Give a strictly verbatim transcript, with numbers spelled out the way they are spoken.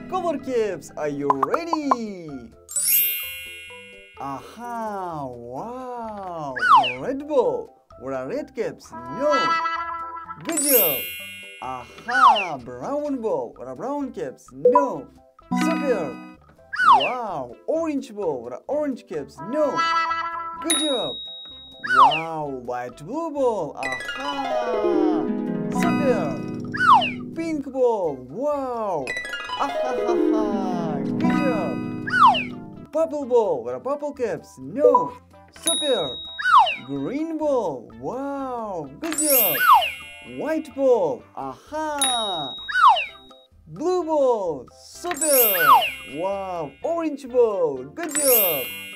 Color caps, are you ready? Aha, wow, red ball. What are red caps? No. Good job. Aha, brown ball. What are brown caps? No. Super. Wow, orange ball. What are orange caps? No. Good job. Wow, light blue ball. Aha. Super. Pink ball. Wow. Aha. Good job. Purple ball. What are purple caps? No. Super. Green ball. Wow. Good job. White ball. Aha. Blue ball. Super. Wow. Orange ball. Good job.